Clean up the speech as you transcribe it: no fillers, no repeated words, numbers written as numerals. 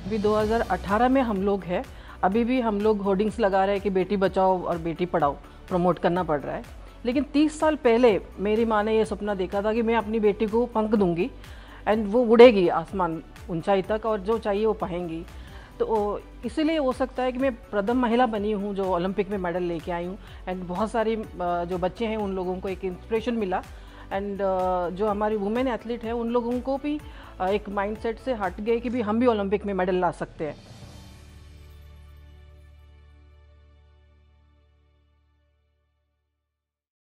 अभी 2018 में हम लोग हैं, अभी भी हम लोग होर्डिंग्स लगा रहे हैं कि बेटी बचाओ और बेटी पढ़ाओ, प्रमोट करना पड़ रहा है। लेकिन 30 साल पहले मेरी माँ ने ये सपना देखा था कि मैं अपनी बेटी को पंख दूंगी एंड वो उड़ेगी आसमान ऊंचाई तक और जो चाहिए वो पाएंगी। तो इसीलिए हो सकता है कि मैं प्रथम महिला बनी हूँ जो ओलंपिक में मेडल लेके आई हूँ। एंड बहुत सारी जो बच्चे हैं उन लोगों को एक इंस्पिरेशन मिला। एंड जो हमारी वुमेन एथलीट है उन लोगों को भी एक माइंडसेट से हट गए कि भी हम भी ओलंपिक में मेडल ला सकते हैं।